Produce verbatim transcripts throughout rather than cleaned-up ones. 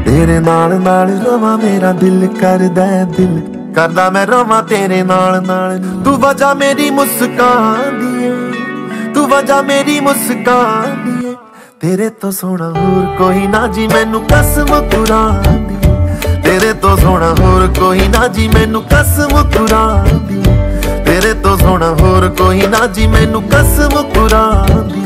तेरे नाल नाल रवां मेरा दिल करदा दिल करदा मैं रवां तेरे नाल नाल। तू वजह मेरी मुस्कान दी है, तू वजह मेरी मुस्कान दी है। तेरे तो सोना होर कोई ना जी मैनू कसम कुरान दी। तेरे तो सोना होर कोई ना जी मैनू कसम कुरान दी। तेरे तो सोना होर कोई ना जी मैनू कसम कुरान दी।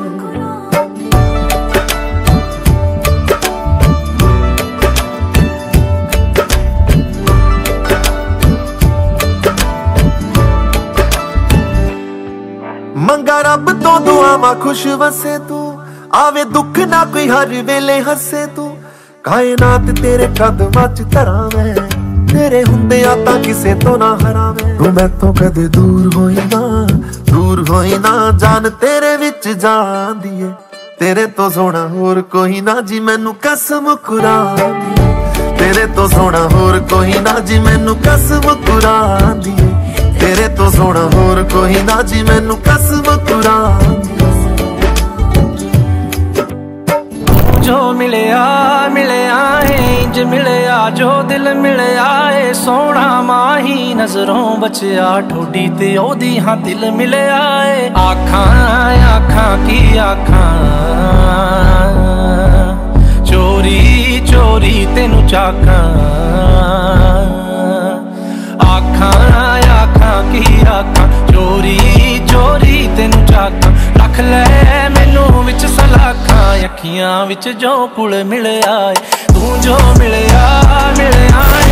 मंगा रब तो दुआवां खुश वसे तू, आवे दुख ना कोई हर वेले हसे तू। कायनात तेरे कदमां च धरां मैं, तेरे हुंदियां तां किसे तो ना हरावें। तू मैं तो कदे दूर होई ना, दूर होई ना जान तेरे विच जान दी है। तेरे तो सोना होर कोई ना जी मैनू कसम कुरान दी। तेरे तो सोना होर कोई ना जी मैनू कसम कुरान दी। तेरे तो सोना होर कोई ना जी मैनू कसम कुरान दी। जो मिलया मिलया है इंज मिलया जो दिल मिलया है। सोना माही नजरों बचिया ठोडी ते ओदी हाँ दिल मिलया है। आखां आखां की आखां चोरी चोरी तेनू चाकां। आखां आखां की आखां चोरी चोरी तेनू चाकां। रख ले मैनू विच सलाखां अखियां विच जो कुल मिलया है। तू जो मिलया मिलया